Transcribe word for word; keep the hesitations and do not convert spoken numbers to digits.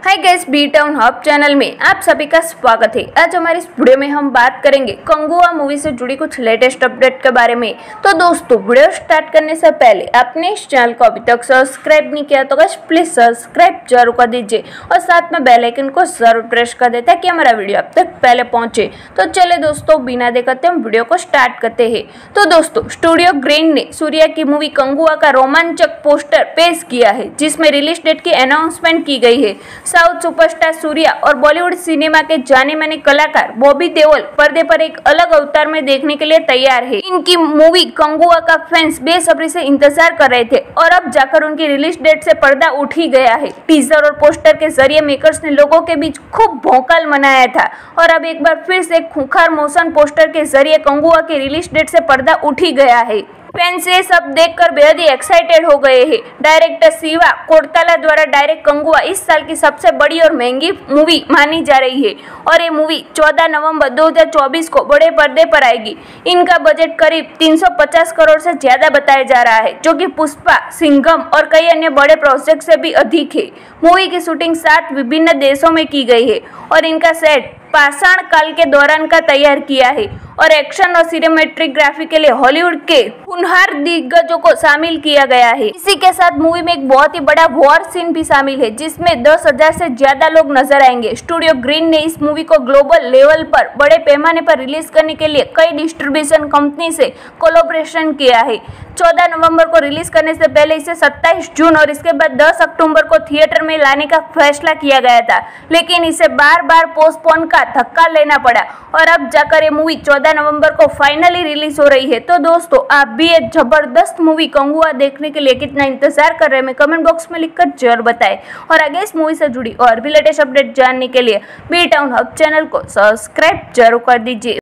हाय guys, B town hub channel में आप सभी का स्वागत है। आज हमारी इस वीडियो में हम बात करेंगे कंगुआ मूवी से जुड़ी कुछ लेटेस्ट अपडेट के बारे में। तो दोस्तों, वीडियो स्टार्ट करने से पहले आपने इस चैनल को अभी तक सब्सक्राइब नहीं किया तो गाइस प्लीज सब्सक्राइब जरूर कर दीजिए और साथ में बेल आइकन को जरूर प्रेस कर दे ताकि हमारा वीडियो आप तक पहले पहुंचे। तो चले दोस्तों, बिना देर करते हम वीडियो को स्टार्ट करते हैं। तो दोस्तों, स्टूडियो ग्रीन ने सूर्या की मूवी कंगुआ का रोमांचक पोस्टर पेश किया है, जिसमें रिलीज डेट की अनाउंसमेंट की गई है। साउथ सुपरस्टार सूर्या और बॉलीवुड सिनेमा के जाने माने कलाकार बॉबी देओल पर्दे पर एक अलग अवतार में देखने के लिए तैयार है। इनकी मूवी कंगुआ का फैंस बेसब्री से इंतजार कर रहे थे और अब जाकर उनकी रिलीज डेट से पर्दा उठ ही गया है। टीजर और पोस्टर के जरिए मेकर्स ने लोगों के बीच खूब भौकाल मनाया था और अब एक बार फिर से खूंखार मोशन पोस्टर के जरिए कंगुआ की रिलीज डेट से पर्दा उठ ही गया है। फैंस ये सब देखकर बेहद ही एक्साइटेड हो गए हैं। डायरेक्टर शिवा कोरताला द्वारा डायरेक्ट कंगुआ इस साल की सबसे बड़ी और महंगी मूवी मानी जा रही है और ये मूवी चौदह नवंबर दो हज़ार चौबीस को बड़े पर्दे पर आएगी। इनका बजट करीब तीन सौ पचास करोड़ से ज्यादा बताया जा रहा है, जो कि पुष्पा, सिंघम और कई अन्य बड़े प्रोजेक्ट से भी अधिक है। मूवी की शूटिंग सात विभिन्न देशों में की गई है और इनका सेट पाषाण काल के दौरान का तैयार किया है और एक्शन और सिनेमैटिक ग्राफी के लिए हॉलीवुड के होनहार दिग्गजों को शामिल किया गया है। इसी के साथ मूवी में एक बहुत ही बड़ा वॉर सीन भी शामिल है, जिसमें दस हजार से ज्यादा लोग नजर आएंगे। स्टूडियो ग्रीन ने इस मूवी को ग्लोबल लेवल पर बड़े पैमाने पर रिलीज करने के लिए कई डिस्ट्रीब्यूशन कंपनी से कोलैबोरेशन किया है। चौदह नवंबर को रिलीज करने से पहले इसे सत्ताईस जून और इसके बाद दस अक्टूबर को थिएटर में लाने का फैसला किया गया था, लेकिन इसे बार बार पोस्टपोन का धक्का लेना पड़ा और अब जाकर ये मूवी चौदह नवंबर को फाइनली रिलीज हो रही है। तो दोस्तों, आप भी एक जबरदस्त मूवी कंगुआ देखने के लिए कितना इंतजार कर रहे हैं, कमेंट बॉक्स में लिखकर जरूर बताएं और आगे इस मूवी से जुड़ी और भी लेटेस्ट अपडेट जानने के लिए बी टाउन हब चैनल को सब्सक्राइब जरूर कर दीजिए।